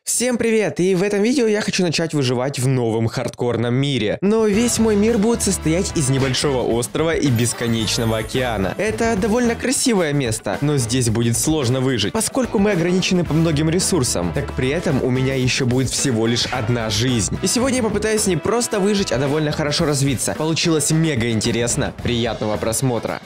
Всем привет! И в этом видео я хочу начать выживать в новом хардкорном мире. Но весь мой мир будет состоять из небольшого острова и бесконечного океана. Это довольно красивое место, но здесь будет сложно выжить, поскольку мы ограничены по многим ресурсам. Так при этом у меня еще будет всего лишь одна жизнь. И сегодня я попытаюсь не просто выжить, а довольно хорошо развиться. Получилось мега интересно. Приятного просмотра.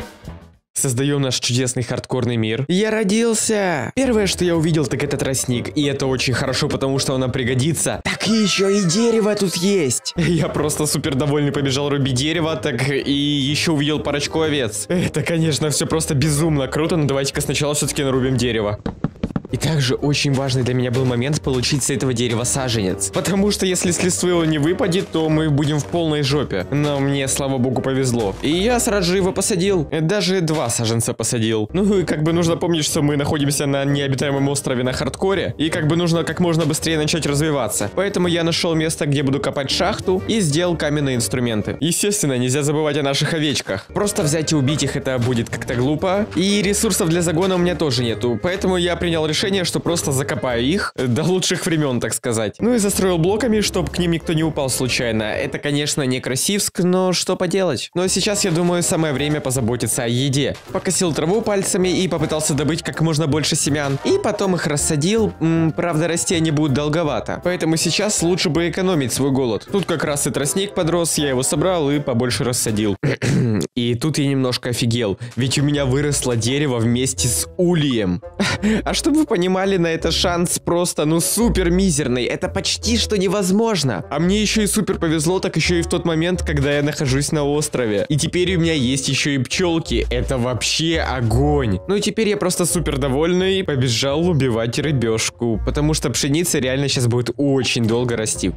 Создаем наш чудесный хардкорный мир. Я родился! Первое, что я увидел, так это тростник. И это очень хорошо, потому что он нам пригодится. Так еще и дерево тут есть. Я просто супер довольный побежал рубить дерево, так и еще увидел парочку овец. Это, конечно, все просто безумно круто, но давайте-ка сначала все-таки нарубим дерево. И также очень важный для меня был момент получить с этого дерева саженец. Потому что если с листвы его не выпадет, то мы будем в полной жопе. Но мне, слава богу, повезло. И я сразу же его посадил. Даже 2 саженца посадил. Ну и как бы нужно помнить, что мы находимся на необитаемом острове на хардкоре. И как бы нужно как можно быстрее начать развиваться. Поэтому я нашел место, где буду копать шахту и сделал каменные инструменты. Естественно, нельзя забывать о наших овечках. Просто взять и убить их это будет как-то глупо. И ресурсов для загона у меня тоже нету. Поэтому я принял решение, что просто закопаю их до лучших времен, так сказать. Ну и застроил блоками, чтобы к ним никто не упал случайно. Это, конечно, не Красивск, но что поделать. Но сейчас, я думаю, самое время позаботиться о еде. Покосил траву пальцами и попытался добыть как можно больше семян. И потом их рассадил. Правда, расти они будут долговато. Поэтому сейчас лучше бы экономить свой голод. Тут как раз и тростник подрос, я его собрал и побольше рассадил. И тут я немножко офигел. Ведь у меня выросло дерево вместе с ульем. А чтобы вы понимали, на это шанс просто, ну, супер мизерный. Это почти что невозможно. А мне еще и супер повезло, так еще и в тот момент, когда я нахожусь на острове. И теперь у меня есть еще и пчелки. Это вообще огонь. Ну и теперь я просто супер довольный и побежал убивать рыбешку. Потому что пшеница реально сейчас будет очень долго расти.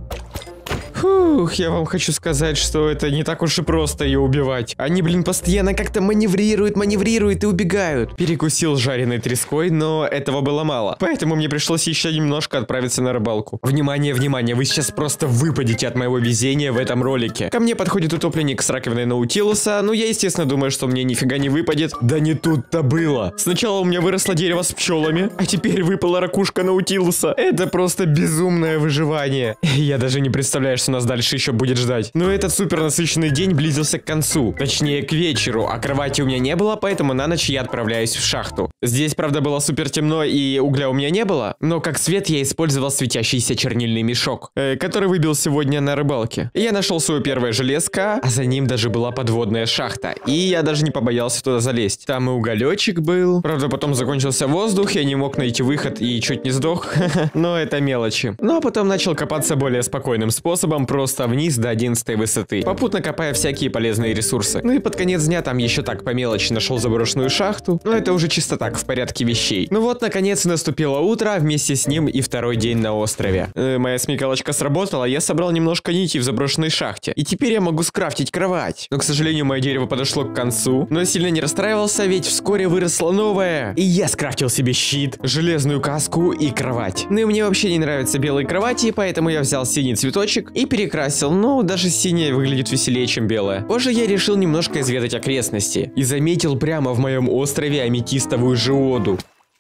Фух, я вам хочу сказать, что это не так уж и просто ее убивать. Они, блин, постоянно как-то маневрируют и убегают. Перекусил жареной треской, но этого было мало. Поэтому мне пришлось еще немножко отправиться на рыбалку. Внимание, внимание, вы сейчас просто выпадете от моего везения в этом ролике. Ко мне подходит утопленник с раковиной Наутилуса. Ну, я, естественно, думаю, что мне нифига не выпадет. Да не тут-то было. Сначала у меня выросло дерево с пчелами, а теперь выпала ракушка Наутилуса. Это просто безумное выживание. Я даже не представляю, что нас дальше еще будет ждать. Но этот супер насыщенный день близился к концу. Точнее, к вечеру. А кровати у меня не было, поэтому на ночь я отправляюсь в шахту. Здесь, правда, было супер темно и угля у меня не было. Но как свет я использовал светящийся чернильный мешок, который выбил сегодня на рыбалке. Я нашел свое первое железко, а за ним даже была подводная шахта. И я даже не побоялся туда залезть. Там и уголечек был. Правда, потом закончился воздух, я не мог найти выход и чуть не сдох. Но это мелочи. Ну а потом начал копаться более спокойным способом, просто вниз до 11 высоты, попутно копая всякие полезные ресурсы. Ну и под конец дня там еще так по мелочи нашел заброшенную шахту, но это уже чисто так, в порядке вещей. Ну вот, наконец наступило утро, а вместе с ним и второй день на острове. Моя смекалочка сработала, я собрал немножко нитей в заброшенной шахте, и теперь я могу скрафтить кровать. Но, к сожалению, мое дерево подошло к концу, но сильно не расстраивался, ведь вскоре выросло новое. И я скрафтил себе щит, железную каску и кровать. Ну и мне вообще не нравятся белые кровати, поэтому я взял синий цветочек и перекрасил, но даже синяя выглядит веселее, чем белая. Позже я решил немножко изведать окрестности и заметил прямо в моем острове аметистовую жиоду,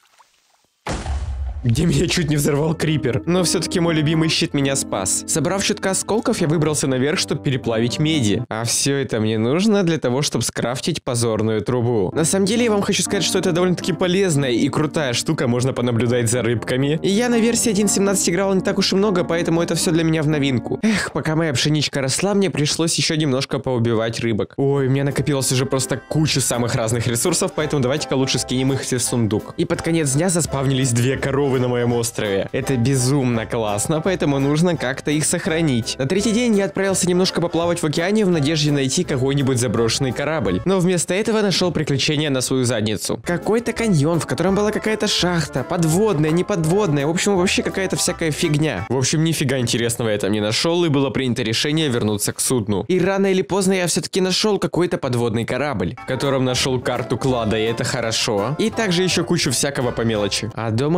где меня чуть не взорвал крипер. Но все-таки мой любимый щит меня спас. Собрав чутка осколков, я выбрался наверх, чтобы переплавить меди. А все это мне нужно для того, чтобы скрафтить позорную трубу. На самом деле, я вам хочу сказать, что это довольно-таки полезная и крутая штука, можно понаблюдать за рыбками. И я на версии 1.17 играл не так уж и много, поэтому это все для меня в новинку. Эх, пока моя пшеничка росла, мне пришлось еще немножко поубивать рыбок. Ой, у меня накопилось уже просто куча самых разных ресурсов, поэтому давайте-ка лучше скинем их все в сундук. И под конец дня заспавнились 2 коровы на моем острове. Это безумно классно, поэтому нужно как-то их сохранить. На 3-й день я отправился немножко поплавать в океане в надежде найти какой-нибудь заброшенный корабль. Но вместо этого нашел приключение на свою задницу. Какой-то каньон, в котором была какая-то шахта, подводная, неподводная, в общем, вообще какая-то всякая фигня. В общем, нифига интересного я там не нашел, и было принято решение вернуться к судну. И рано или поздно я все-таки нашел какой-то подводный корабль, в котором нашел карту клада, и это хорошо. И также еще кучу всякого по мелочи. А дома меня ждали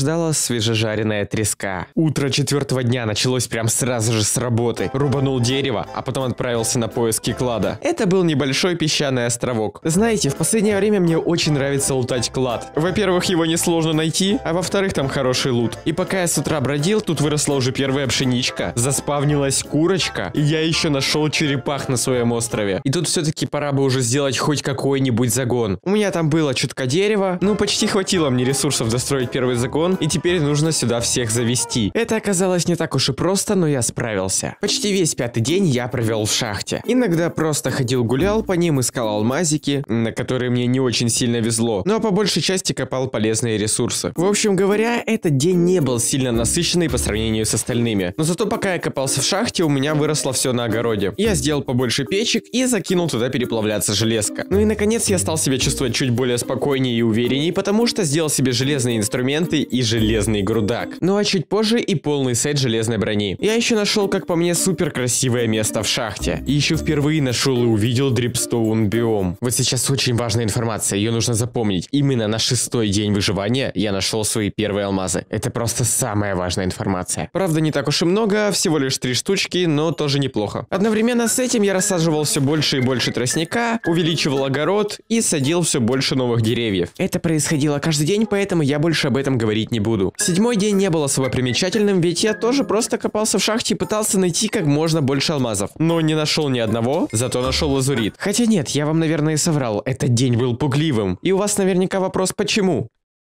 сопровождала свежежаренная треска. Утро 4-го дня началось прям сразу же с работы. Рубанул дерево, а потом отправился на поиски клада. Это был небольшой песчаный островок. Знаете, в последнее время мне очень нравится лутать клад. Во-первых, его несложно найти, а во-вторых, там хороший лут. И пока я с утра бродил, тут выросла уже первая пшеничка, заспавнилась курочка, и я еще нашел черепах на своем острове. И тут все-таки пора бы уже сделать хоть какой-нибудь загон. У меня там было чутка дерева, ну почти хватило мне ресурсов достроить первый загон, и теперь нужно сюда всех завести. Это оказалось не так уж и просто, но я справился. Почти весь 5-й день я провел в шахте. Иногда просто ходил гулял по ним, искал алмазики, на которые мне не очень сильно везло, но по большей части копал полезные ресурсы. В общем говоря, этот день не был сильно насыщенный по сравнению с остальными. Но зато пока я копался в шахте, у меня выросло все на огороде. Я сделал побольше печек и закинул туда переплавляться железка. Ну и наконец я стал себя чувствовать чуть более спокойнее и увереннее, потому что сделал себе железные инструменты и железный грудак. Ну а чуть позже и полный сет железной брони. Я еще нашел, как по мне, супер красивое место в шахте. И еще впервые нашел и увидел дрипстоун биом. Вот сейчас очень важная информация, ее нужно запомнить. Именно на 6-й день выживания я нашел свои первые алмазы. Это просто самая важная информация. Правда, не так уж и много, всего лишь 3 штучки, но тоже неплохо. Одновременно с этим я рассаживал все больше и больше тростника, увеличивал огород и садил все больше новых деревьев. Это происходило каждый день, поэтому я больше об этом говорить не буду. 7-й день не был особо примечательным, ведь я тоже просто копался в шахте и пытался найти как можно больше алмазов. Но не нашел ни одного, зато нашел лазурит. Хотя нет, я вам, наверное, соврал, этот день был пугливым. И у вас наверняка вопрос, почему?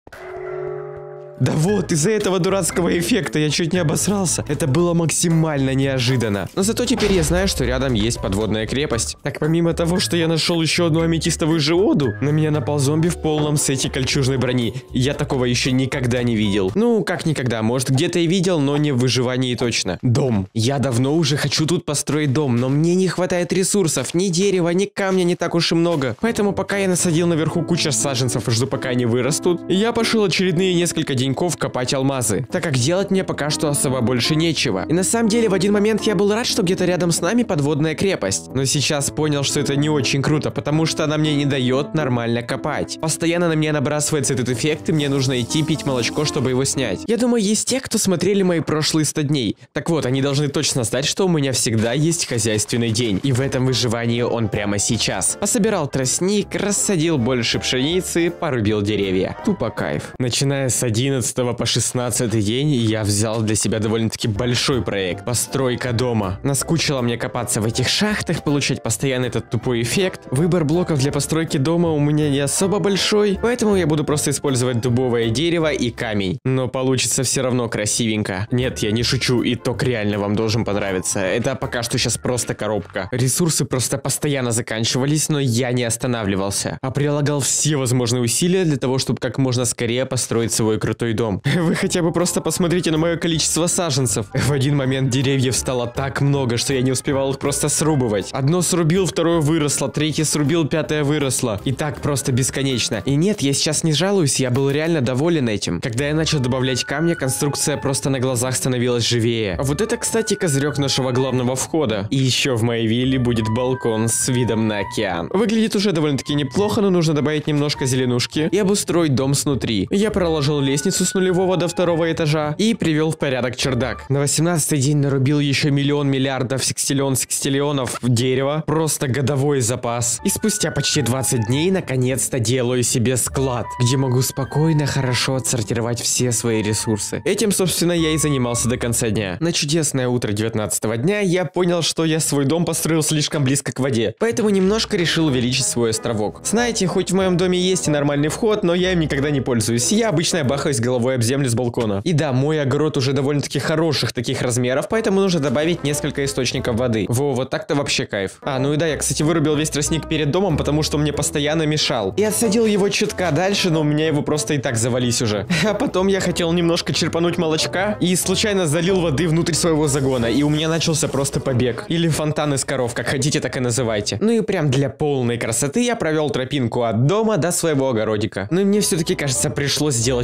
Да вот, из-за этого дурацкого эффекта я чуть не обосрался. Это было максимально неожиданно. Но зато теперь я знаю, что рядом есть подводная крепость. Так помимо того, что я нашел еще одну аметистовую жиоду, на меня напал зомби в полном сете кольчужной брони. Я такого еще никогда не видел. Ну, как никогда, может где-то и видел, но не в выживании точно. Дом. Я давно уже хочу тут построить дом, но мне не хватает ресурсов. Ни дерева, ни камня не так уж и много. Поэтому пока я насадил наверху кучу саженцев и жду, пока они вырастут, я пошел очередные несколько дней копать алмазы, так как делать мне пока что особо больше нечего. И на самом деле в один момент я был рад, что где-то рядом с нами подводная крепость. Но сейчас понял, что это не очень круто, потому что она мне не дает нормально копать. Постоянно на меня набрасывается этот эффект, и мне нужно идти пить молочко, чтобы его снять. Я думаю, есть те, кто смотрели мои прошлые 100 дней. Так вот, они должны точно знать, что у меня всегда есть хозяйственный день. И в этом выживании он прямо сейчас. Пособирал тростник, рассадил больше пшеницы, порубил деревья. Тупо кайф. Начиная с 11 по 16 день я взял для себя довольно-таки большой проект. Постройка дома. Наскучило мне копаться в этих шахтах, получать постоянно этот тупой эффект. Выбор блоков для постройки дома у меня не особо большой, поэтому я буду просто использовать дубовое дерево и камень. Но получится все равно красивенько. Нет, я не шучу, итог реально вам должен понравиться. Это пока что сейчас просто коробка. Ресурсы просто постоянно заканчивались, но я не останавливался, а прилагал все возможные усилия для того, чтобы как можно скорее построить свой крутой дом. Вы хотя бы просто посмотрите на мое количество саженцев. В один момент деревьев стало так много, что я не успевал их просто срубывать. Одно срубил, второе выросло, третье срубил, пятое выросло. И так просто бесконечно. И нет, я сейчас не жалуюсь, я был реально доволен этим. Когда я начал добавлять камня, конструкция просто на глазах становилась живее. А вот это, кстати, козырек нашего главного входа. И еще в моей вилле будет балкон с видом на океан. Выглядит уже довольно-таки неплохо, но нужно добавить немножко зеленушки и обустроить дом снутри. Я проложил лестницу с нулевого до 2-го этажа и привел в порядок чердак. На 18-й день нарубил еще миллион миллиардов секстиллионов дерева. Просто годовой запас. И спустя почти 20 дней наконец-то делаю себе склад, где могу спокойно, хорошо отсортировать все свои ресурсы. Этим, собственно, я и занимался до конца дня. На чудесное утро 19-го дня я понял, что я свой дом построил слишком близко к воде, поэтому немножко решил увеличить свой островок. Знаете, хоть в моем доме есть и нормальный вход, но я им никогда не пользуюсь. Я обычно бахаюсь головой об землю с балкона. И да, мой огород уже довольно-таки хороших таких размеров, поэтому нужно добавить несколько источников воды. Во, вот так-то вообще кайф. Ну и да, я, кстати, вырубил весь тростник перед домом, потому что мне постоянно мешал. И отсадил его чутка дальше, но у меня его просто и так завались уже. А потом я хотел немножко черпануть молочка и случайно залил воды внутрь своего загона, и у меня начался просто побег. Или фонтан из коров, как хотите, так и называйте. Ну и прям для полной красоты я провел тропинку от дома до своего огородика. Ну и мне все-таки, кажется, пришлось сделать большой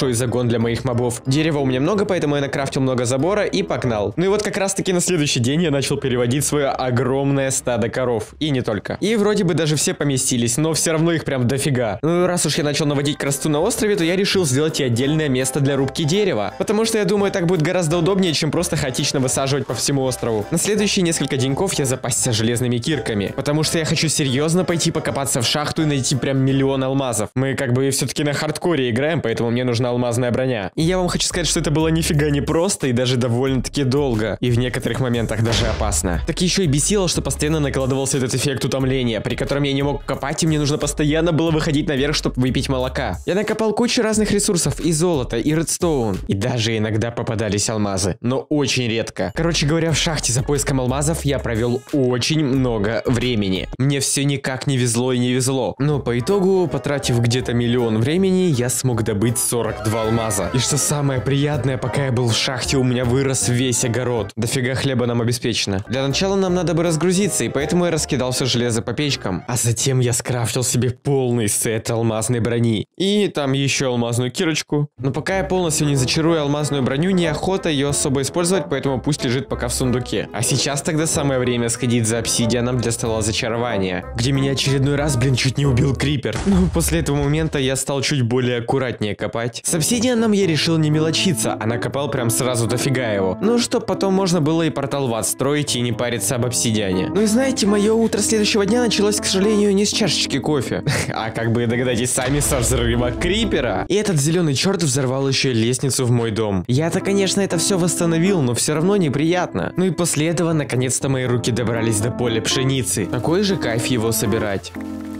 большой загон для моих мобов. Дерева у меня много, поэтому я накрафтил много забора и погнал. Ну и вот как раз таки на следующий день я начал переводить свое огромное стадо коров. И не только. И вроде бы даже все поместились, но все равно их прям дофига. Ну и раз уж я начал наводить красоту на острове, то я решил сделать и отдельное место для рубки дерева. Потому что я думаю, так будет гораздо удобнее, чем просто хаотично высаживать по всему острову. На следующие несколько деньков я запасся железными кирками. Потому что я хочу серьезно пойти покопаться в шахту и найти прям миллион алмазов. Мы как бы все-таки на хардкоре играем, поэтому мне нужна алмазная броня. И я вам хочу сказать, что это было нифига не просто и даже довольно-таки долго. И в некоторых моментах даже опасно. Так еще и бесило, что постоянно накладывался этот эффект утомления, при котором я не мог копать, и мне нужно постоянно было выходить наверх, чтобы выпить молока. Я накопал кучу разных ресурсов, и золото, и редстоун, и даже иногда попадались алмазы, но очень редко. Короче говоря, в шахте за поиском алмазов я провел очень много времени. Мне все никак не везло и не везло. Но по итогу, потратив где-то миллион времени, я смог добыть 42 алмаза. И что самое приятное, пока я был в шахте, у меня вырос весь огород. Дофига хлеба нам обеспечено. Для начала нам надо бы разгрузиться, и поэтому я раскидал все железо по печкам. А затем я скрафтил себе полный сет алмазной брони. И там еще алмазную кирочку. Но пока я полностью не зачарую алмазную броню, неохота ее особо использовать, поэтому пусть лежит пока в сундуке. А сейчас тогда самое время сходить за обсидианом для стола зачарования, где меня очередной раз, блин, чуть не убил крипер. Ну, после этого момента я стал чуть более аккуратнее копать. С обсидианом я решил не мелочиться, а накопал прям сразу дофига его. Ну, чтоб потом можно было и портал в ад строить и не париться об обсидиане. Ну и знаете, мое утро следующего дня началось, к сожалению, не с чашечки кофе. А как бы догадайтесь сами, со взрыва крипера. И этот зеленый черт взорвал еще лестницу в мой дом. Я-то, конечно, это все восстановил, но все равно неприятно. Ну и после этого, наконец-то, мои руки добрались до поля пшеницы. Какой же кайф его собирать.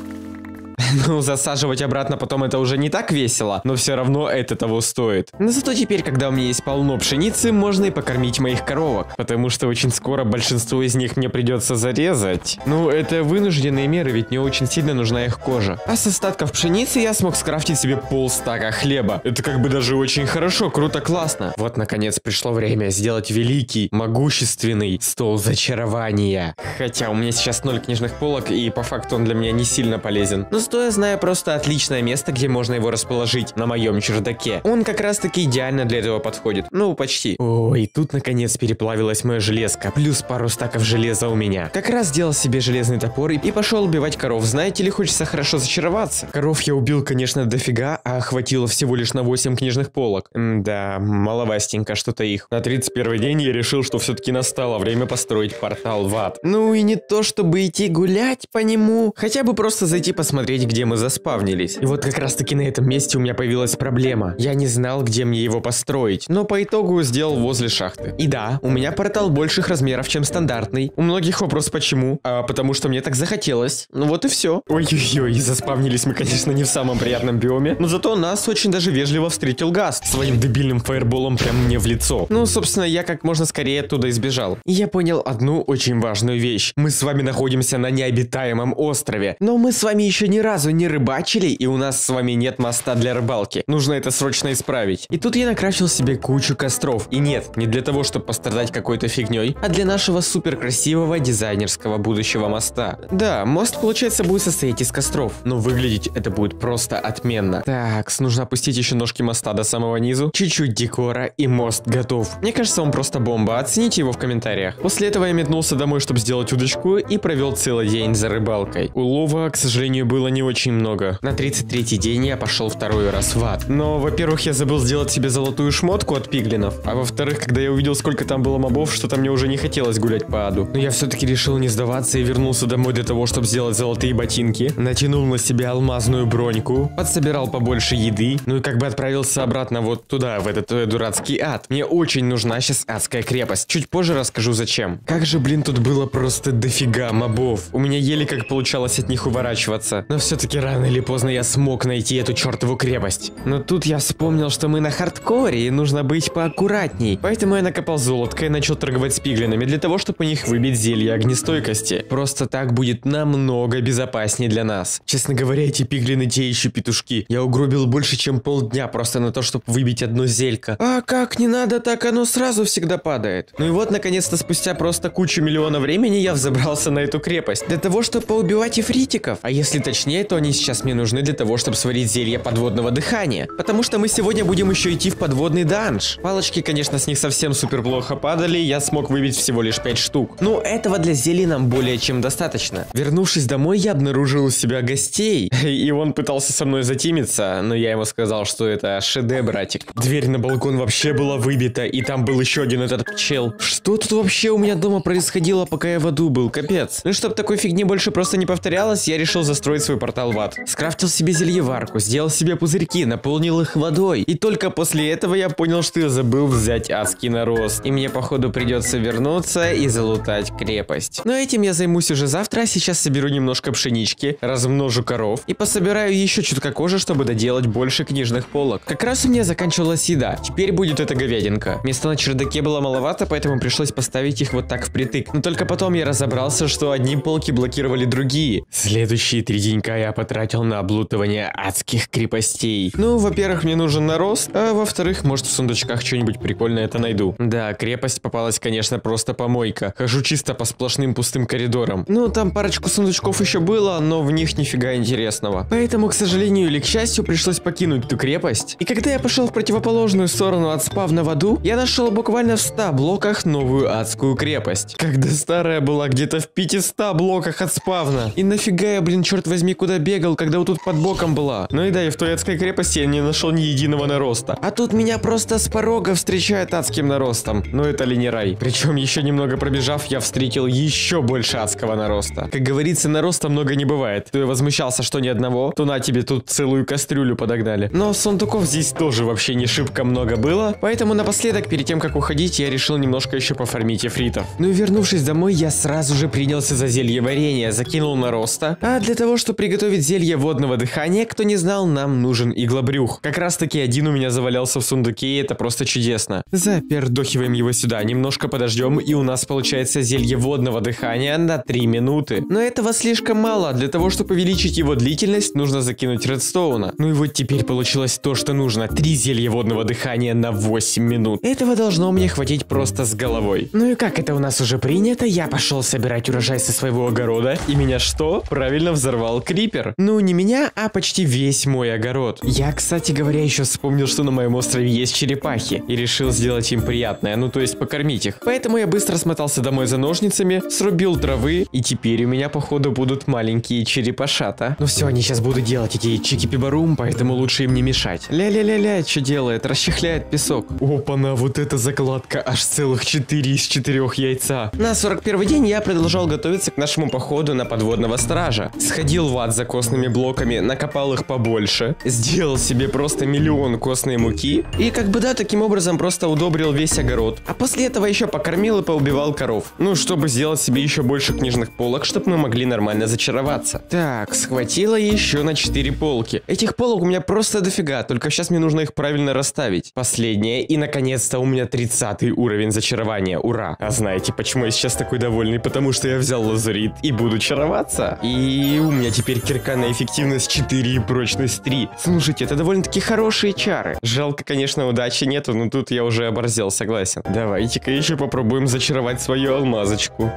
Ну, засаживать обратно потом это уже не так весело, но все равно это того стоит. Но зато теперь, когда у меня есть полно пшеницы, можно и покормить моих коровок, потому что очень скоро большинство из них мне придется зарезать. Ну, это вынужденные меры, ведь мне очень сильно нужна их кожа. А с остатков пшеницы я смог скрафтить себе полстака хлеба. Это как бы даже очень хорошо, круто, классно. Вот, наконец, пришло время сделать великий, могущественный стол зачарования. Хотя у меня сейчас 0 книжных полок, и по факту он для меня не сильно полезен. Но зато я знаю просто отличное место, где можно его расположить, на моем чердаке. Он как раз таки идеально для этого подходит. Ну, почти. Ой, тут наконец переплавилась моя железка. Плюс пару стаков железа у меня. Как раз сделал себе железный топор и пошел убивать коров. Знаете ли, хочется хорошо зачароваться. Коров я убил, конечно, дофига, а хватило всего лишь на 8 книжных полок. Да, маловастенько что-то их. На 31-й день я решил, что все-таки настало время построить портал в ад. Ну и не то, чтобы идти гулять по нему, хотя бы просто зайти посмотреть, где мы заспавнились. И вот как раз таки на этом месте у меня появилась проблема. Я не знал, где мне его построить, но по итогу сделал возле шахты. И да, у меня портал больших размеров, чем стандартный. У многих вопрос почему? А потому что мне так захотелось. Ну вот и все. Ой-ой-ой, заспавнились мы, конечно, не в самом приятном биоме, но зато нас очень даже вежливо встретил Гаст своим дебильным фаерболом прям мне в лицо. Ну, собственно, я как можно скорее оттуда избежал. И я понял одну очень важную вещь. Мы с вами находимся на необитаемом острове, но мы с вами еще ни разу не рыбачили, и у нас с вами нет моста для рыбалки. Нужно это срочно исправить. И тут я накрафтил себе кучу костров. И нет, не для того, чтобы пострадать какой-то фигней, а для нашего супер красивого дизайнерского будущего моста. Да, мост, получается, будет состоять из костров, но выглядеть это будет просто отменно. Так, нужно опустить еще ножки моста до самого низу, чуть-чуть декора, и мост готов. Мне кажется, он просто бомба. Оцените его в комментариях. После этого я метнулся домой, чтобы сделать удочку, и провел целый день за рыбалкой. Улова, к сожалению, было не очень много. На 33-й день я пошел второй раз в ад. Но, во-первых, я забыл сделать себе золотую шмотку от пиглинов, а во-вторых, когда я увидел, сколько там было мобов, что-то мне уже не хотелось гулять по аду. Но я все-таки решил не сдаваться и вернулся домой для того, чтобы сделать золотые ботинки, натянул на себя алмазную броньку, подсобирал побольше еды, ну и как бы отправился обратно вот туда, в этот дурацкий ад. Мне очень нужна сейчас адская крепость. Чуть позже расскажу зачем. Как же, блин, тут было просто дофига мобов. У меня еле как получалось от них уворачиваться. Но все-таки рано или поздно я смог найти эту чертову крепость. Но тут я вспомнил, что мы на хардкоре и нужно быть поаккуратней. Поэтому я накопал золотко и начал торговать с пиглинами для того, чтобы у них выбить зелье огнестойкости. Просто так будет намного безопаснее для нас. Честно говоря, эти пиглины те еще петушки. Я угробил больше, чем полдня просто на то, чтобы выбить одно зелько. А как не надо, так оно сразу всегда падает. Ну и вот, наконец-то, спустя просто кучу миллиона времени я взобрался на эту крепость. Для того, чтобы поубивать ифритиков. А если точнее, точнее, то они сейчас мне нужны для того, чтобы сварить зелье подводного дыхания. Потому что мы сегодня будем еще идти в подводный данж. Палочки, конечно, с них совсем супер плохо падали, я смог выбить всего лишь 5 штук. Но этого для зелий нам более чем достаточно. Вернувшись домой, я обнаружил у себя гостей. И он пытался со мной затимиться, но я ему сказал, что это ШД, братик. Дверь на балкон вообще была выбита, и там был еще один этот чел. Что тут вообще у меня дома происходило, пока я в аду был? Капец. Ну и чтобы такой фигни больше просто не повторялось, я решил застроить свой портал в ад. Скрафтил себе зельеварку, сделал себе пузырьки, наполнил их водой. И только после этого я понял, что я забыл взять адский нарост. И мне, походу, придется вернуться и залутать крепость. Но этим я займусь уже завтра, а сейчас соберу немножко пшенички, размножу коров и пособираю еще чутка кожи, чтобы доделать больше книжных полок. Как раз у меня заканчивалась еда, теперь будет эта говядинка. Места на чердаке было маловато, поэтому пришлось поставить их вот так впритык. Но только потом я разобрался, что одни полки блокировали другие. Следующие 3 денька я потратил на облутывание адских крепостей. Ну, во-первых, мне нужен нарост, а во-вторых, может, в сундучках что-нибудь прикольное это найду. Да, крепость попалась, конечно, просто помойка. Хожу чисто по сплошным пустым коридорам. Ну, там парочку сундучков еще было, но в них нифига интересного. Поэтому, к сожалению или к счастью, пришлось покинуть ту крепость. И когда я пошел в противоположную сторону от спавна в аду, я нашел буквально в 100 блоках новую адскую крепость. Когда старая была где-то в 500 блоках от спавна. И нафига я, блин, черт возьми, куда бегал, когда вот тут под боком была. Ну и да, и в той адской крепости я не нашел ни единого нароста. А тут меня просто с порога встречают адским наростом. Ну это ли не рай? Причем еще немного пробежав, я встретил еще больше адского нароста. Как говорится, нароста много не бывает. То я возмущался, что ни одного, то на тебе тут целую кастрюлю подогнали. Но сундуков здесь тоже вообще не шибко много было. Поэтому напоследок, перед тем как уходить, я решил немножко еще пофармить эфритов. Ну и вернувшись домой, я сразу же принялся за зелье варенья, закинул нароста. А для того, чтобы приготовить зелье водного дыхания, кто не знал, нам нужен иглобрюх. Как раз таки один у меня завалялся в сундуке, и это просто чудесно. Запердохиваем его сюда, немножко подождем, и у нас получается зелье водного дыхания на 3 минуты. Но этого слишком мало, для того, чтобы увеличить его длительность, нужно закинуть редстоуна. Ну и вот теперь получилось то, что нужно. 3 зелья водного дыхания на 8 минут. Этого должно мне хватить просто с головой. Ну и как это у нас уже принято, я пошел собирать урожай со своего огорода, и меня что? Правильно взорвал крипер. Ну не меня, а почти весь мой огород. Я, кстати говоря, еще вспомнил, что на моем острове есть черепахи, и решил сделать им приятное, ну то есть покормить их. Поэтому я быстро смотался домой за ножницами, срубил травы, и теперь у меня походу будут маленькие черепашата. Ну все, они сейчас будут делать эти чики-пибарум, поэтому лучше им не мешать. Ля-ля-ля-ля, что делает? Расчехляет песок. Опа-на, вот эта закладка, аж целых 4 из 4 яйца. На 41-й день я продолжал готовиться к нашему походу на подводного стража. Сходил в ад за костными блоками, накопал их побольше, сделал себе просто миллион костной муки и как бы да, таким образом просто удобрил весь огород. А после этого еще покормил и поубивал коров. Ну, чтобы сделать себе еще больше книжных полок, чтобы мы могли нормально зачароваться. Так, схватило еще на 4 полки. Этих полок у меня просто дофига, только сейчас мне нужно их правильно расставить. Последнее, и наконец-то у меня 30-й уровень зачарования, ура. А знаете, почему я сейчас такой довольный? Потому что я взял лазурит и буду чароваться. И у меня теперь кирка на эффективность 4 и прочность 3. Слушайте, это довольно-таки хорошие чары. Жалко, конечно, удачи нету, но тут я уже оборзел, согласен. Давайте-ка еще попробуем зачаровать свою алмазочку.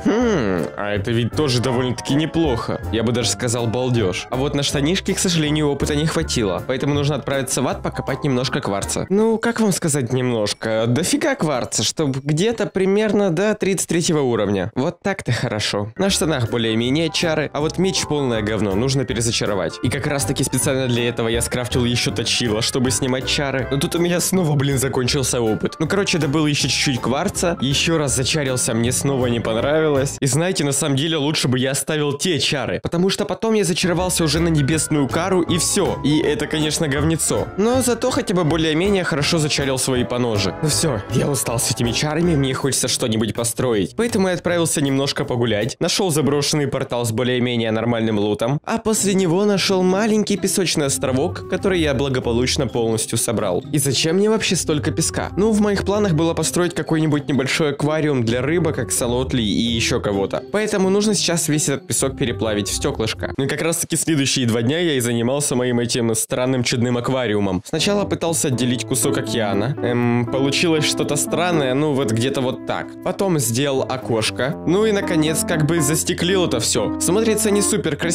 А это ведь тоже довольно-таки неплохо. Я бы даже сказал балдеж. А вот на штанишки, к сожалению, опыта не хватило. Поэтому нужно отправиться в ад покопать немножко кварца. Ну, как вам сказать немножко? Дофига кварца, чтобы где-то примерно до 33 уровня. Вот так-то хорошо. На штанах более-менее чары, а вот меч полное говно, нужно перезачаровать. И как раз-таки специально для этого я скрафтил еще точило, чтобы снимать чары. Но тут у меня снова, блин, закончился опыт. Ну, короче, добыл еще чуть-чуть кварца, еще раз зачарился, мне снова не понравилось. И знаете, на самом деле лучше бы я оставил те чары, потому что потом я зачаровался уже на небесную кару и все. И это, конечно, говнецо. Но зато хотя бы более-менее хорошо зачарил свои поножи. Ну все, я устал с этими чарами, мне хочется что-нибудь построить. Поэтому я отправился немножко погулять, нашел заброшенный портал с более-менее нормальным лутом, а после него нашел маленький песочный островок, который я благополучно полностью собрал. И зачем мне вообще столько песка? Ну, в моих планах было построить какой-нибудь небольшой аквариум для рыбок, аксолотли и еще кого-то. Поэтому нужно сейчас весь этот песок переплавить в стеклышко. Ну и как раз таки следующие 2 дня я и занимался моим этим странным чудным аквариумом. Сначала пытался отделить кусок океана. Получилось что-то странное, ну вот где-то вот так. Потом сделал окошко. Ну и наконец как бы застеклил это все. Смотрится не супер красиво,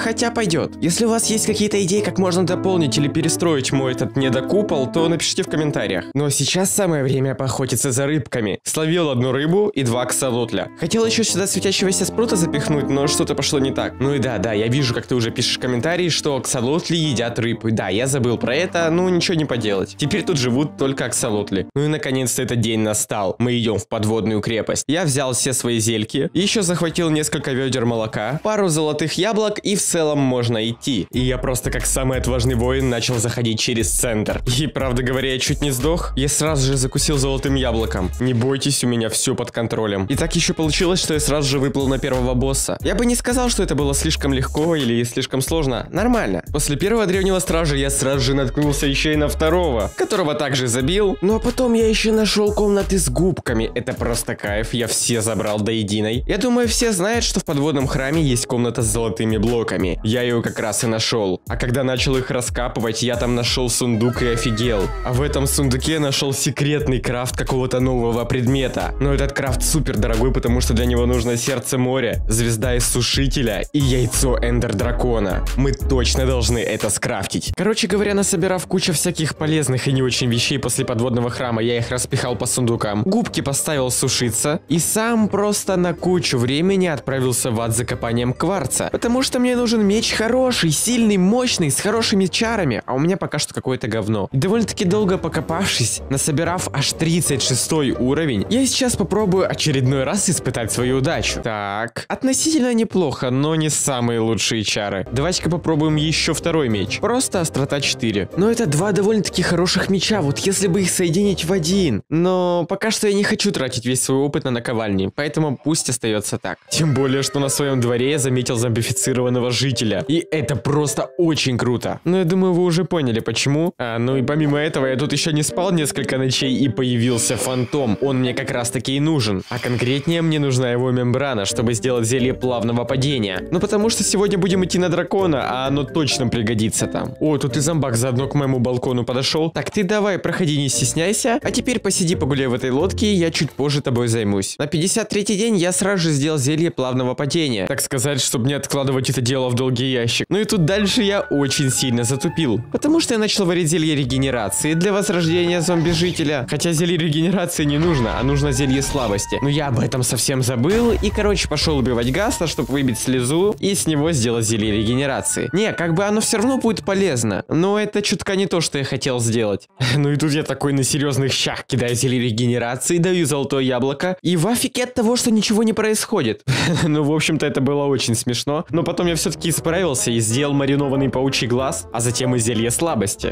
хотя пойдет. Если у вас есть какие-то идеи, как можно дополнить или перестроить мой этот недокупол, то напишите в комментариях. Но сейчас самое время поохотиться за рыбками. Словил одну рыбу и 2 аксолотля. Хотел еще сюда светящегося спрута запихнуть, но что-то пошло не так. Ну и да, я вижу, как ты уже пишешь комментарии, что аксолотли едят рыбу. Да, я забыл про это, ну ничего не поделать. Теперь тут живут только аксолотли. Ну и наконец-то этот день настал. Мы идем в подводную крепость. Я взял все свои зельки, еще захватил несколько ведер молока, пару золотых яблок и в целом можно идти. И я просто как самый отважный воин начал заходить через центр. И правда говоря, я чуть не сдох. Я сразу же закусил золотым яблоком. Не бойтесь, у меня все под контролем. И так еще получилось, что я сразу же выплыл на первого босса. Я бы не сказал, что это было слишком легко или слишком сложно. Нормально. После первого древнего стража я сразу же наткнулся еще и на второго, которого также забил. Ну а потом я еще нашел комнаты с губками. Это просто кайф, я все забрал до единой. Я думаю, все знают, что в подводном храме есть комната с золотыми блоками. Я ее как раз и нашел. А когда начал их раскапывать, я там нашел сундук и офигел. А в этом сундуке нашел секретный крафт какого-то нового предмета. Но этот крафт супер дорогой, потому что для него нужно сердце моря, звезда иссушителя и яйцо эндер дракона. Мы точно должны это скрафтить. Короче говоря, насобирав кучу всяких полезных и не очень вещей после подводного храма, я их распихал по сундукам, губки поставил сушиться и сам просто на кучу времени отправился в ад за копанием кварца. Потому что мне нужен меч хороший, сильный, мощный, с хорошими чарами, а у меня пока что какое-то говно. И довольно-таки долго покопавшись, насобирав аж 36 уровень, я сейчас попробую очередной раз испытать свою удачу. Так, относительно неплохо, но не самые лучшие чары. Давайте-ка попробуем еще второй меч. Просто острота 4. Но это 2 довольно-таки хороших меча, вот если бы их соединить в один. Но пока что я не хочу тратить весь свой опыт на наковальни, поэтому пусть остается так. Тем более, что на своем дворе я заметил зомбифицированного жителя. И это просто очень круто. Но я думаю, вы уже поняли почему. Ну и помимо этого, я тут еще не спал несколько ночей и появился фантом. Он мне как раз таки и нужен. А конкретнее мне нужна его мембрана, чтобы сделать зелье плавного падения. Ну потому что сегодня будем идти на дракона, а оно точно пригодится там. О, тут и зомбак заодно к моему балкону подошел. Так, ты давай, проходи, не стесняйся. А теперь посиди, погуляй в этой лодке, и я чуть позже тобой займусь. На 53-й день я сразу же сделал зелье плавного падения. Так сказать, чтобы не откладывать это дело в долгий ящик. Ну и тут дальше я очень сильно затупил. Потому что я начал варить зелье регенерации для возрождения зомби-жителя. Хотя зелье регенерации не нужно, а нужно зелье слабости. Но я об этом совсем забыл и, короче, пошел убивать Гаста, чтобы выбить слезу и с него сделать зелье регенерации. Не, как бы оно все равно будет полезно, но это чутка не то, что я хотел сделать. Ну и тут я такой на серьезных щах кидаю зелье регенерации, даю золотое яблоко и в афиге от того, что ничего не происходит. Ну, в общем-то, это было очень смешно, но потом я все-таки исправился и сделал маринованный паучий глаз, а затем и зелье слабости.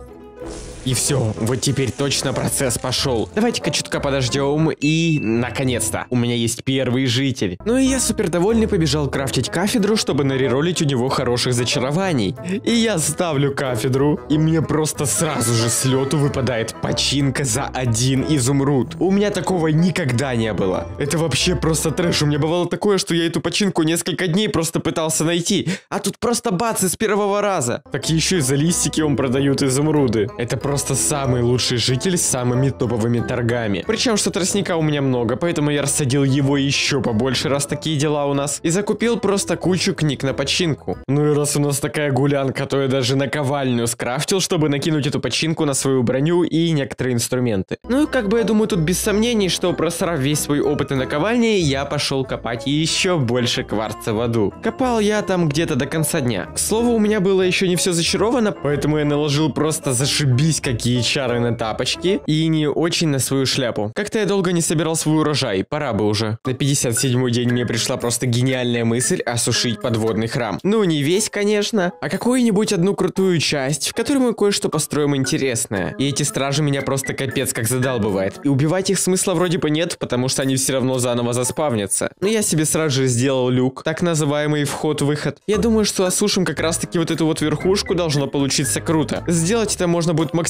И все, вот теперь точно процесс пошел. Давайте-ка чутка подождем и, наконец-то, у меня есть первый житель. Ну и я супер довольный побежал крафтить кафедру, чтобы нареролить у него хороших зачарований. И я ставлю кафедру, и мне просто сразу же с лету выпадает починка за 1 изумруд. У меня такого никогда не было. Это вообще просто трэш. У меня бывало такое, что я эту починку несколько дней просто пытался найти, а тут просто бац, из первого раза. Так еще и за листики он продают изумруды. Это просто самый лучший житель с самыми топовыми торгами. Причем, что тростника у меня много, поэтому я рассадил его еще побольше, раз такие дела у нас. И закупил просто кучу книг на починку. Ну и раз у нас такая гулянка, то я даже наковальню скрафтил, чтобы накинуть эту починку на свою броню и некоторые инструменты. Ну и как бы я думаю, тут без сомнений, что просрав весь свой опыт на наковальне, я пошел копать еще больше кварца в аду. Копал я там где-то до конца дня. К слову, у меня было еще не все зачаровано, поэтому я наложил просто зашибись какие чары на тапочки и не очень на свою шляпу. Как-то я долго не собирал свой урожай, пора бы уже. На 57-й день мне пришла просто гениальная мысль осушить подводный храм. Ну не весь, конечно, а какую-нибудь одну крутую часть, в которой мы кое-что построим интересное. И эти стражи меня просто капец как задалбывает. И убивать их смысла вроде бы нет, потому что они все равно заново заспавнятся. Но я себе сразу же сделал люк, так называемый вход-выход. Я думаю, что осушим как раз таки вот эту вот верхушку, должно получиться круто. Сделать это можно будет максимально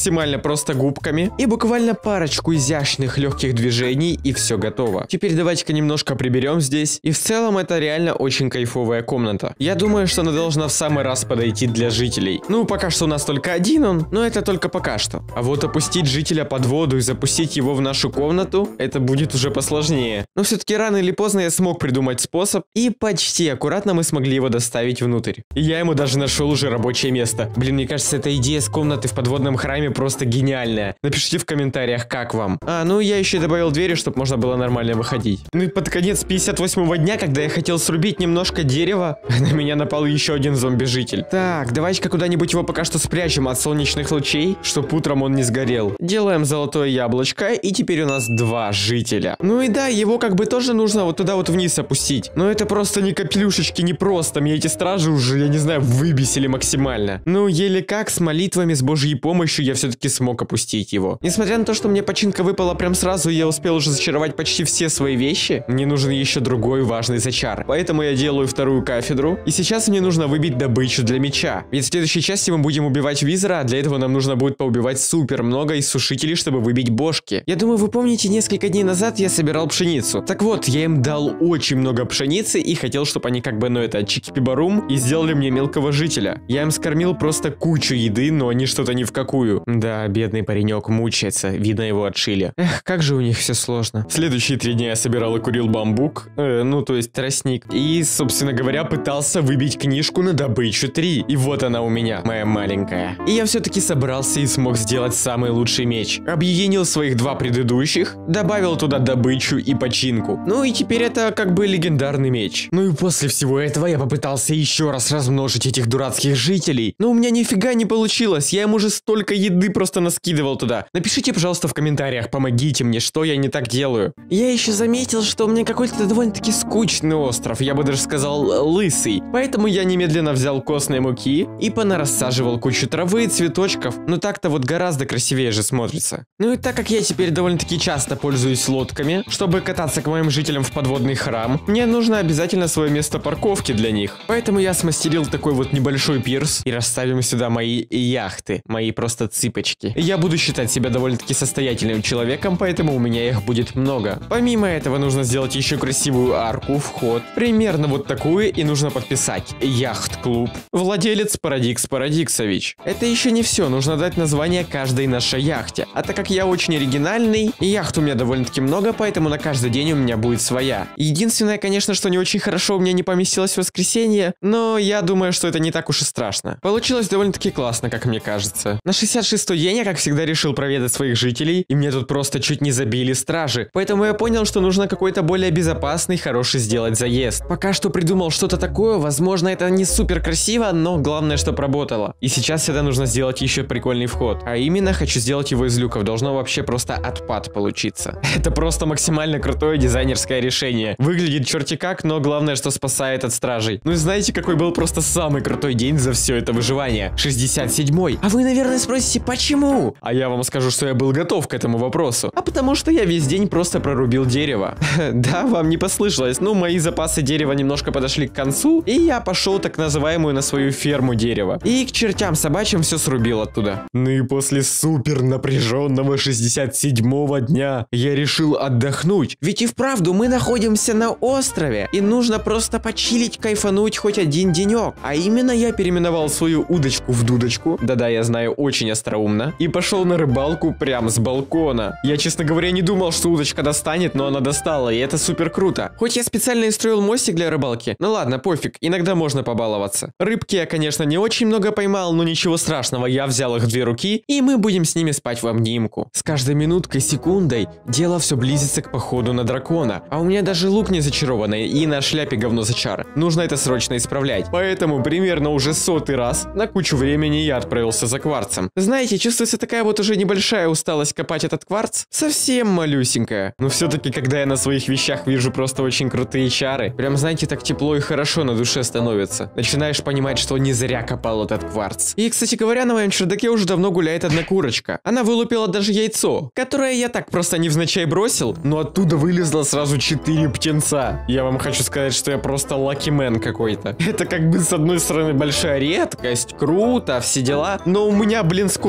максимально просто губками. И буквально парочку изящных легких движений, и все готово. Теперь давайте-ка немножко приберем здесь. И в целом это реально очень кайфовая комната. Я думаю, что она должна в самый раз подойти для жителей. Ну, пока что у нас только один он, но это только пока что. А вот опустить жителя под воду и запустить его в нашу комнату, это будет уже посложнее. Но все-таки рано или поздно я смог придумать способ, и почти аккуратно мы смогли его доставить внутрь. И я ему даже нашел уже рабочее место. Блин, мне кажется, эта идея с комнаты в подводном храме просто гениальная. Напишите в комментариях, как вам. Ну я еще добавил двери, чтобы можно было нормально выходить. Ну и под конец 58-го дня, когда я хотел срубить немножко дерева, на меня напал еще один зомби-житель. Так, давайте-ка куда-нибудь его пока что спрячем от солнечных лучей, чтобы утром он не сгорел. Делаем золотое яблочко, и теперь у нас 2 жителя. Ну и да, его как бы тоже нужно вот туда вот вниз опустить. Но это просто ни капелюшечки, не просто. Меня эти стражи уже, я не знаю, выбесили максимально. Ну, еле как, с молитвами, с божьей помощью я все-таки смог опустить его. Несмотря на то, что мне починка выпала прям сразу, я успел уже зачаровать почти все свои вещи, мне нужен еще другой важный зачар. Поэтому я делаю вторую кафедру, и сейчас мне нужно выбить добычу для меча. Ведь в следующей части мы будем убивать визера, а для этого нам нужно будет поубивать супер много иссушителей, чтобы выбить бошки. Я думаю, вы помните, несколько дней назад я собирал пшеницу. Так вот, я им дал очень много пшеницы и хотел, чтобы они как бы, ну это, чики-пибарум, и сделали мне мелкого жителя. Я им скормил просто кучу еды, но они что-то ни в какую. Да, бедный паренек мучается, видно, его отшили. Эх, как же у них все сложно. Следующие 3 дня я собирал и курил бамбук, ну то есть тростник, и, собственно говоря, пытался выбить книжку на добычу 3. И вот она у меня, моя маленькая. И я все-таки собрался и смог сделать самый лучший меч. Объединил своих 2 предыдущих, добавил туда добычу и починку. Ну и теперь это как бы легендарный меч. Ну и после всего этого я попытался еще раз размножить этих дурацких жителей. Но у меня нифига не получилось. Я им уже столько еды просто наскидывал туда. Напишите, пожалуйста, в комментариях, помогите мне, что я не так делаю. Я еще заметил, что у меня какой-то довольно-таки скучный остров. Я бы даже сказал, лысый. Поэтому я немедленно взял костной муки и понарассаживал кучу травы и цветочков. Но так-то вот гораздо красивее же смотрится. Ну и так как я теперь довольно-таки часто пользуюсь лодками, чтобы кататься к моим жителям в подводный храм, мне нужно обязательно свое место парковки для них. Поэтому я смастерил такой вот небольшой пирс и расставим сюда мои яхты, мои просто цыпочки. Я буду считать себя довольно-таки состоятельным человеком, поэтому у меня их будет много. Помимо этого нужно сделать еще красивую арку, вход, примерно вот такую, и нужно подписать яхт-клуб, владелец Парадикс Парадиксович. Это еще не все, нужно дать название каждой нашей яхте. А так как я очень оригинальный, и яхт у меня довольно-таки много, поэтому на каждый день у меня будет своя. Единственное, конечно, что не очень хорошо, у меня не поместилось в воскресенье, но я думаю, что это не так уж и страшно. Получилось довольно-таки классно, как мне кажется. На 66-й день я, как всегда, решил проведать своих жителей, и мне тут просто чуть не забили стражи. Поэтому я понял, что нужно какой-то более безопасный, хороший сделать заезд. Пока что придумал что-то такое, возможно, это не супер красиво, но главное, что работало. И сейчас сюда нужно сделать еще прикольный вход. А именно, хочу сделать его из люков. Должно вообще просто отпад получиться. Это просто максимально крутое дизайнерское решение. Выглядит черти как, но главное, что спасает от стражей. Ну и знаете, какой был просто самый крутой день за все это выживание? 67-й. А вы, наверное, спросите, почему? А я вам скажу, что я был готов к этому вопросу. А потому что я весь день просто прорубил дерево. Да, вам не послышалось. Ну, мои запасы дерева немножко подошли к концу, и я пошел так называемую на свою ферму дерева. И к чертям собачьим все срубил оттуда. Ну и после супер напряженного 67-го дня я решил отдохнуть. Ведь и вправду мы находимся на острове, и нужно просто почилить, кайфануть хоть один денек. А именно я переименовал свою удочку в дудочку. Да-да, я знаю, очень остроумно. И пошел на рыбалку прямо с балкона. Я, честно говоря, не думал, что удочка достанет, но она достала, и это супер круто. Хоть я специально и строил мостик для рыбалки, ну ладно, пофиг, иногда можно побаловаться. Рыбки я, конечно, не очень много поймал, но ничего страшного, я взял их в 2 руки, и мы будем с ними спать в обнимку. С каждой минуткой, секундой, дело все близится к походу на дракона. А у меня даже лук не зачарованный, и на шляпе говно зачар. Нужно это срочно исправлять. Поэтому примерно уже 100-й раз на кучу времени я отправился за кварцем. Знаете, чувствуется такая вот уже небольшая усталость копать этот кварц. Совсем малюсенькая. Но все-таки, когда я на своих вещах вижу просто очень крутые чары, прям, знаете, так тепло и хорошо на душе становится. Начинаешь понимать, что не зря копал этот кварц. И, кстати говоря, на моем чердаке уже давно гуляет одна курочка. Она вылупила даже яйцо, которое я так просто невзначай бросил, но оттуда вылезло сразу 4 птенца. Я вам хочу сказать, что я просто лаки-мен какой-то. Это как бы с одной стороны большая редкость, круто, все дела, но у меня, блин, скоро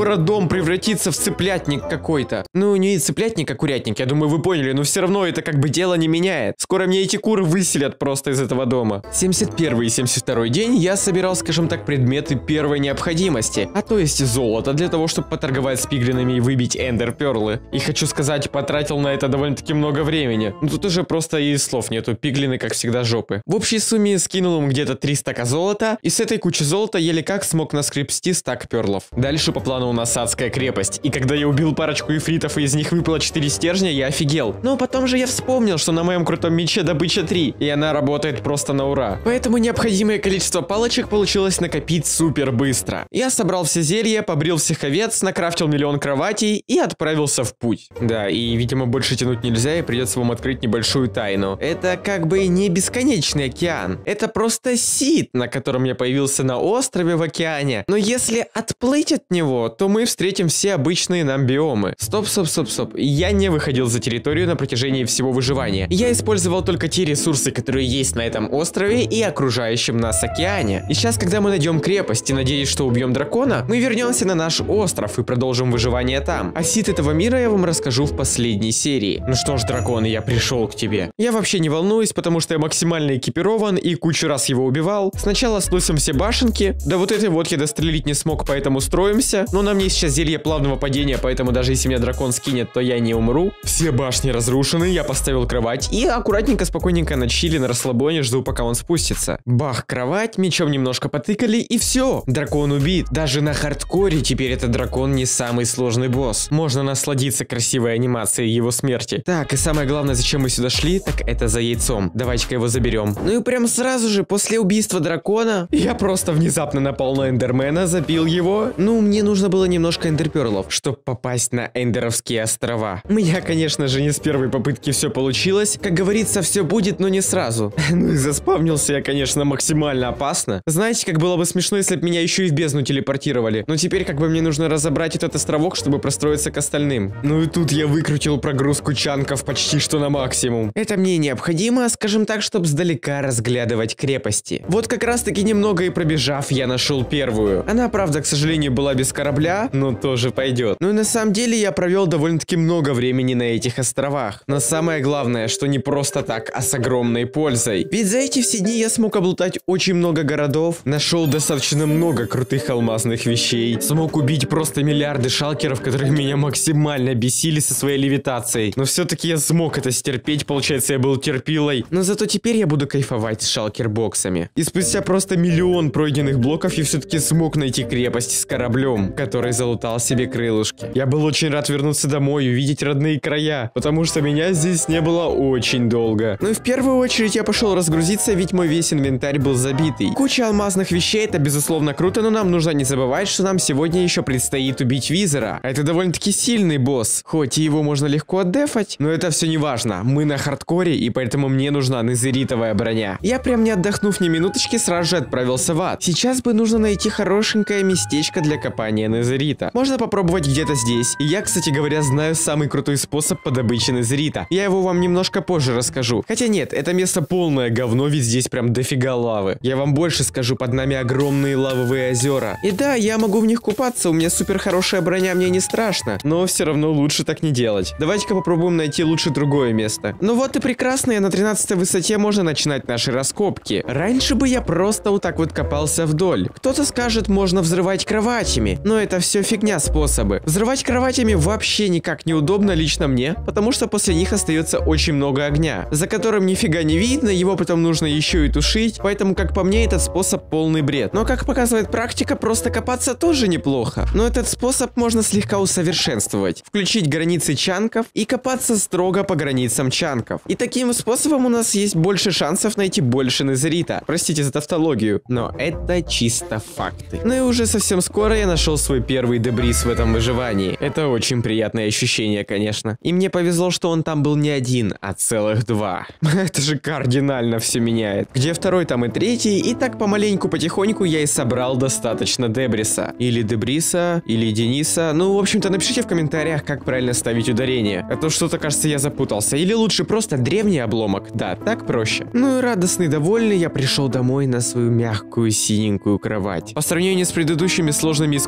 скоро дом превратится в цыплятник какой-то. Ну, не цыплятник, а курятник. Я думаю, вы поняли, но все равно это как бы дело не меняет. Скоро мне эти куры выселят просто из этого дома. 71 и 72 день я собирал, скажем так, предметы первой необходимости. А то есть золото для того, чтобы поторговать с пиглинами и выбить эндерперлы. И хочу сказать, потратил на это довольно-таки много времени. Но тут уже просто и слов нету. Пиглины, как всегда, жопы. В общей сумме скинул ему где-то 3 стака золота. И с этой кучи золота еле как смог наскребсти стак перлов. Дальше по плану у нас адская крепость. И когда я убил парочку ифритов и из них выпало 4 стержня, я офигел. Но потом же я вспомнил, что на моем крутом мече добыча 3. И она работает просто на ура. Поэтому необходимое количество палочек получилось накопить супер быстро. Я собрал все зелья, побрил всех овец, накрафтил миллион кроватей и отправился в путь. Да, и видимо больше тянуть нельзя, и придется вам открыть небольшую тайну. Это как бы не бесконечный океан. Это просто сит, на котором я появился на острове в океане. Но если отплыть от него, то мы встретим все обычные нам биомы. Стоп. Я не выходил за территорию на протяжении всего выживания. Я использовал только те ресурсы, которые есть на этом острове и окружающем нас океане. И сейчас, когда мы найдем крепость и надеюсь, что убьем дракона, мы вернемся на наш остров и продолжим выживание там. А сит этого мира я вам расскажу в последней серии. Ну что ж, дракон, я пришел к тебе. Я вообще не волнуюсь, потому что я максимально экипирован и кучу раз его убивал. Сначала сносим все башенки. Да вот этой вот я дострелить не смог, поэтому строимся. Но на мне сейчас зелье плавного падения, поэтому даже если меня дракон скинет, то я не умру. Все башни разрушены, я поставил кровать и аккуратненько, спокойненько на чили, на расслабоне жду, пока он спустится. Бах, кровать, мечом немножко потыкали и все. Дракон убит. Даже на хардкоре теперь этот дракон не самый сложный босс. Можно насладиться красивой анимацией его смерти. Так, и самое главное, зачем мы сюда шли, так это за яйцом. Давайте-ка его заберем. Ну и прям сразу же после убийства дракона я просто внезапно напал на эндермена, забил его. Ну, мне нужно было немножко эндерперлов, чтобы попасть на эндеровские острова. У меня, конечно же, не с первой попытки все получилось. Как говорится, все будет, но не сразу. Ну и заспавнился я, конечно, максимально опасно. Знаете, как было бы смешно, если бы меня еще и в бездну телепортировали. Но теперь как бы мне нужно разобрать этот островок, чтобы простроиться к остальным. Ну и тут я выкрутил прогрузку чанков почти что на максимум. Это мне необходимо, скажем так, чтобы сдалека разглядывать крепости. Вот как раз таки немного и пробежав, я нашел первую. Она, правда, к сожалению, была без корабля, но тоже пойдет. Ну и на самом деле я провел довольно-таки много времени на этих островах. Но самое главное, что не просто так, а с огромной пользой. Ведь за эти все дни я смог облутать очень много городов, нашел достаточно много крутых алмазных вещей, смог убить просто миллиарды шалкеров, которые меня максимально бесили со своей левитацией. Но все-таки я смог это стерпеть, получается, я был терпилой. Но зато теперь я буду кайфовать с шалкер-боксами. И спустя просто миллион пройденных блоков я все-таки смог найти крепость с кораблем, который залутал себе крылышки. Я был очень рад вернуться домой и увидеть родные края, потому что меня здесь не было очень долго. Ну и в первую очередь я пошел разгрузиться, ведь мой весь инвентарь был забитый. Куча алмазных вещей, это безусловно круто, но нам нужно не забывать, что нам сегодня еще предстоит убить Визера. Это довольно-таки сильный босс, хоть и его можно легко отдефать, но это все не важно. Мы на хардкоре, и поэтому мне нужна незеритовая броня. Я прям не отдохнув ни минуточки, сразу же отправился в ад. Сейчас бы нужно найти хорошенькое местечко для копания незерита. Можно попробовать где-то здесь. И я, кстати говоря, знаю самый крутой способ по добыче незерита. Я его вам немножко позже расскажу. Хотя нет, это место полное говно, ведь здесь прям дофига лавы. Я вам больше скажу, под нами огромные лавовые озера. И да, я могу в них купаться, у меня супер хорошая броня, мне не страшно. Но все равно лучше так не делать. Давайте-ка попробуем найти лучше другое место. Ну вот и прекрасно, на 13 высоте можно начинать наши раскопки. Раньше бы я просто вот так вот копался вдоль. Кто-то скажет, можно взрывать кроватями, но это все фигня способы. Взрывать кроватями вообще никак не удобно лично мне, потому что после них остается очень много огня, за которым нифига не видно, его потом нужно еще и тушить, поэтому, как по мне, этот способ полный бред. Но, как показывает практика, просто копаться тоже неплохо. Но этот способ можно слегка усовершенствовать, включить границы чанков и копаться строго по границам чанков. И таким способом у нас есть больше шансов найти больше незерита. Простите за тавтологию, но это чисто факты. Ну и уже совсем скоро я нашел свой первый дебрис в этом выживании. Это очень приятное ощущение, конечно. И мне повезло, что он там был не один, а целых 2. Это же кардинально все меняет. Где второй, там и третий, и так помаленьку, потихоньку я и собрал достаточно дебриса. Или дебриса, или Дениса. Ну, в общем-то, напишите в комментариях, как правильно ставить ударение. А то что-то, кажется, я запутался. Или лучше просто древний обломок. Да, так проще. Ну и радостный, довольный, я пришел домой на свою мягкую синенькую кровать. По сравнению с предыдущими сложными и скучными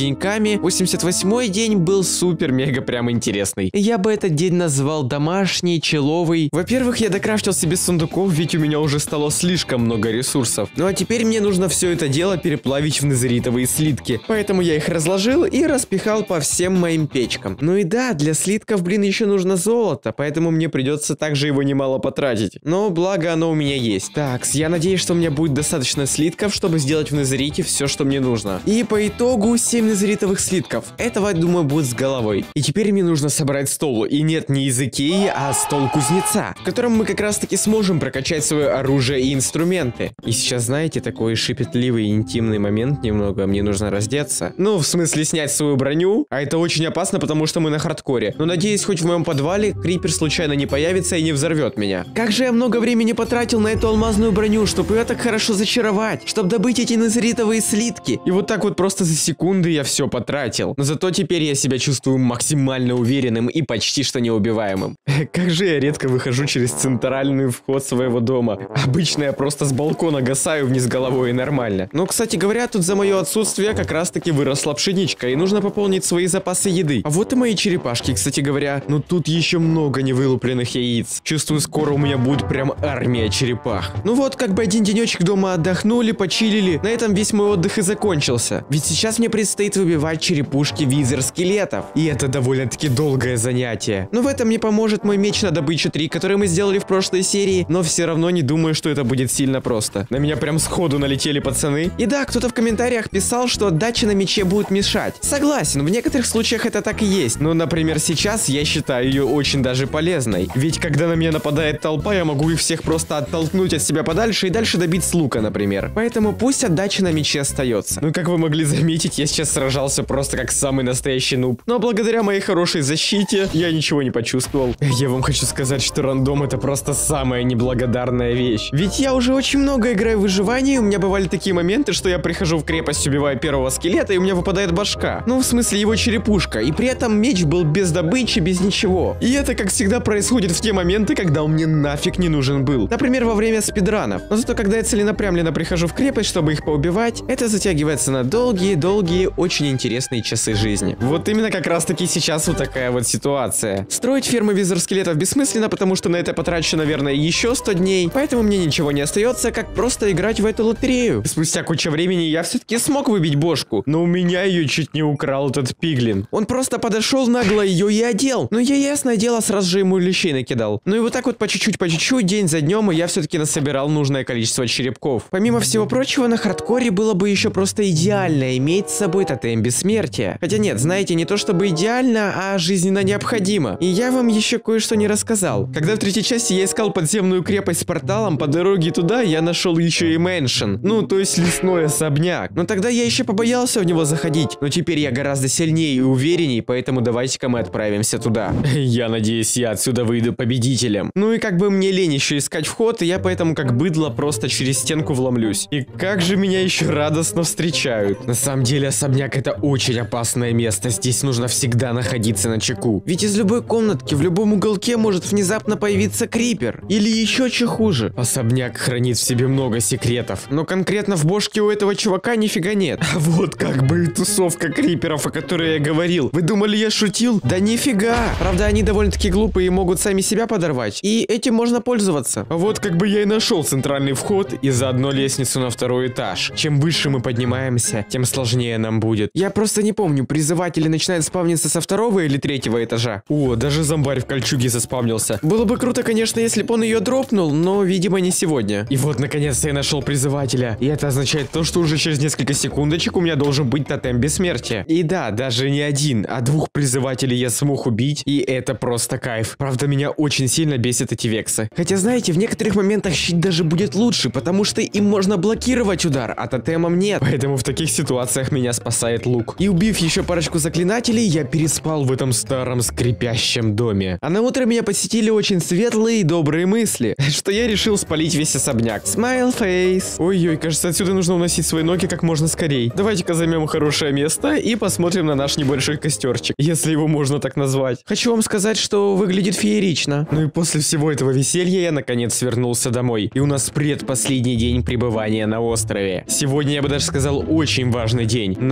деньками, 88-й день был супер-мега прям интересный. Я бы этот день назвал домашний, человый. Во-первых, я докрафтил себе сундуков, ведь у меня уже стало слишком много ресурсов. Ну а теперь мне нужно все это дело переплавить в незеритовые слитки. Поэтому я их разложил и распихал по всем моим печкам. Ну и да, для слитков, блин, еще нужно золото, поэтому мне придется также его немало потратить. Но благо оно у меня есть. Так, я надеюсь, что у меня будет достаточно слитков, чтобы сделать в незерите все, что мне нужно. И по итогу 7 незеритовых слитков. Этого, думаю, будет с головой. И теперь мне нужно собрать стол. И нет, не из Икеи, а стол кузнеца, в котором мы как раз таки сможем прокачать свое оружие и инструменты. И сейчас, знаете, такой шепетливый и интимный момент немного. Мне нужно раздеться. Ну, в смысле, снять свою броню. А это очень опасно, потому что мы на хардкоре. Но надеюсь, хоть в моем подвале крипер случайно не появится и не взорвет меня. Как же я много времени потратил на эту алмазную броню, чтобы ее так хорошо зачаровать, чтобы добыть эти незеритовые слитки. И вот так вот просто за секунды я все потратил. Но зато теперь я себя чувствую максимально уверенным и почти что неубиваемым. Как же я редко выхожу через центральный вход своего дома. Обычно я просто с балкона гасаю вниз головой и нормально. Но, кстати говоря, тут за мое отсутствие как раз таки выросла пшеничка, и нужно пополнить свои запасы еды. А вот и мои черепашки, кстати говоря. Но тут еще много невылупленных яиц. Чувствую, скоро у меня будет прям армия черепах. Ну вот, как бы один денечек дома отдохнули, почилили. На этом весь мой отдых и закончился. Ведь сейчас мне предстоит выбивать черепушки визер-скелетов. И это довольно-таки долгое занятие. Но в этом мне поможет мой меч на добычу 3, который мы сделали в прошлой серии. Но все равно не думаю, что это будет сильно просто. На меня прям сходу налетели пацаны. И да, кто-то в комментариях писал, что отдача на мече будет мешать. Согласен, в некоторых случаях это так и есть. Но, например, сейчас я считаю ее очень даже полезной. Ведь когда на меня нападает толпа, я могу их всех просто оттолкнуть от себя подальше и дальше добить с лука, например. Поэтому пусть отдача на мече остается. Ну, как вы могли заметить, я сейчас сражался просто как самый настоящий нуб. Но благодаря моей хорошей защите я ничего не почувствовал. Я вам хочу сказать, что рандом это просто самая неблагодарная вещь. Ведь я уже очень много играю в выживание, и у меня бывали такие моменты, что я прихожу в крепость, убиваю первого скелета, и у меня выпадает башка. Ну, в смысле, его черепушка. И при этом меч был без добычи, без ничего. И это, как всегда, происходит в те моменты, когда он мне нафиг не нужен был. Например, во время спидранов. Но зато, когда я целенаправленно прихожу в крепость, чтобы их поубивать, это затягивается на долгие-долгие, очень интересные часы жизни. Вот именно как раз таки сейчас вот такая вот ситуация. Строить фермы визер-скелетов бессмысленно, потому что на это потрачу, наверное, еще 100 дней. Поэтому мне ничего не остается, как просто играть в эту лотерею. Спустя кучу времени я все-таки смог выбить бошку, но у меня ее чуть не украл этот пиглин. Он просто подошел нагло ее и одел. Но я, ясное дело, сразу же ему лещей накидал. Ну и вот так вот по чуть-чуть, день за днем, и я все-таки насобирал нужное количество черепков. Помимо всего прочего, на хардкоре было бы еще просто идеально иметь с собой тотем бессмертия. Хотя нет, знаете, не то чтобы идеально, а жизненно необходимо. И я вам еще кое-что не рассказал. Когда в третьей части я искал подземную крепость с порталом, по дороге туда я нашел еще и мэншн. Ну, то есть лесной особняк. Но тогда я еще побоялся в него заходить. Но теперь я гораздо сильнее и уверенней, поэтому давайте-ка мы отправимся туда. Я надеюсь, я отсюда выйду победителем. Ну и как бы мне лень еще искать вход, и я поэтому как быдло просто через стенку вломлюсь. И как же меня еще радостно встречают. На самом деле особняк это очень опасное место, здесь нужно всегда находиться начеку. Ведь из любой комнатки, в любом уголке может внезапно появиться крипер. Или еще что хуже. Особняк хранит в себе много секретов, но конкретно в бошке у этого чувака нифига нет. А вот как бы и тусовка криперов, о которой я говорил. Вы думали, я шутил? Да нифига. Правда, они довольно-таки глупые и могут сами себя подорвать. И этим можно пользоваться. А вот как бы я и нашел центральный вход и заодно лестницу на второй этаж. Чем выше мы поднимаемся, тем сложнее нам будет. Я просто не помню, призыватели начинают спавниться со второго или третьего этажа. О, даже зомбарь в кольчуге заспавнился. Было бы круто, конечно, если бы он ее дропнул, но, видимо, не сегодня. И вот, наконец-то, я нашел призывателя. И это означает то, что уже через несколько секундочек у меня должен быть тотем бессмертия. И да, даже не один, а 2 призывателей я смог убить, и это просто кайф. Правда, меня очень сильно бесит эти вексы. Хотя, знаете, в некоторых моментах щит даже будет лучше, потому что им можно блокировать удар, а тотемом нет. Поэтому в таких ситуациях меня спасает лук. И убив еще парочку заклинателей, я переспал в этом старом скрипящем доме. А на утро меня посетили очень светлые и добрые мысли, что я решил спалить весь особняк. Smile face. Ой-ой, кажется, отсюда нужно уносить свои ноги как можно скорее. Давайте-ка займем хорошее место и посмотрим на наш небольшой костерчик, если его можно так назвать. Хочу вам сказать, что выглядит феерично. Ну и после всего этого веселья я наконец вернулся домой. И у нас предпоследний день пребывания на острове. Сегодня, я бы даже сказал, очень важный день. Нам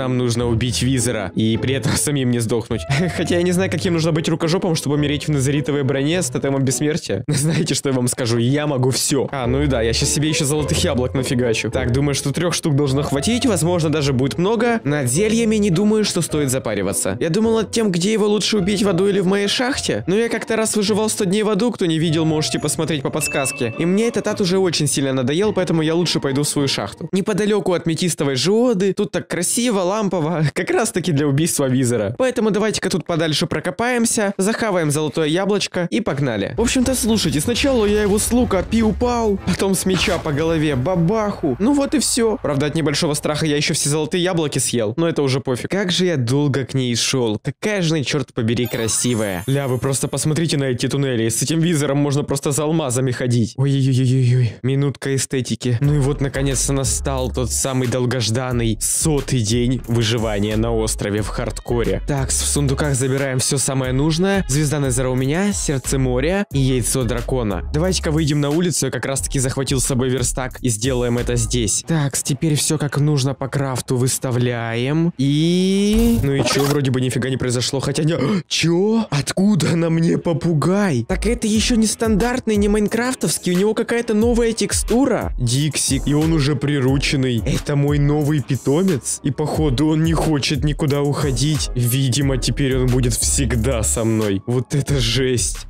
нам нужно убить Визера и при этом самим не сдохнуть. Хотя я не знаю, каким нужно быть рукожопом, чтобы умереть в назаритовой броне с тотемом бессмертия. Знаете, что я вам скажу? Я могу все. Ну и да, я сейчас себе еще золотых яблок нафигачу. Так, думаю, что 3 штук должно хватить. Возможно, даже будет много. Над зельями не думаю, что стоит запариваться. Я думал над тем, где его лучше убить, в аду или в моей шахте. Но я как-то раз выживал 100 дней в аду. Кто не видел, можете посмотреть по подсказке. И мне этот ад уже очень сильно надоел, поэтому я лучше пойду в свою шахту. Неподалеку от метистовой жиоды. Тут так красиво, лампово. Как раз таки для убийства Визера. Поэтому давайте-ка тут подальше прокопаемся, захаваем золотое яблочко и погнали. В общем-то, слушайте, сначала я его с лука пиу-пау, потом с меча по голове бабаху. Ну вот и все. Правда, от небольшого страха я еще все золотые яблоки съел, но это уже пофиг. Как же я долго к ней шел. Какая же она, черт побери, красивая. Ля, вы просто посмотрите на эти туннели. С этим Визером можно просто за алмазами ходить. Ой-ой-ой-ой-ой. Минутка эстетики. Ну и вот, наконец-то настал тот самый долгожданный 100-й день выживания на острове в хардкоре. Так, в сундуках забираем все самое нужное. Звезда Незера у меня, сердце моря и яйцо дракона. Давайте-ка выйдем на улицу. Я как раз-таки захватил с собой верстак и сделаем это здесь. Так, теперь все как нужно по крафту выставляем. И... Ну и чё, вроде бы нифига не произошло, хотя не... Чё? Откуда на мне попугай? Так это еще не стандартный, не майнкрафтовский, у него какая-то новая текстура. Диксик, и он уже прирученный. Это мой новый питомец. И походу он не хочет никуда уходить. Видимо, теперь он будет всегда со мной. Вот это жесть.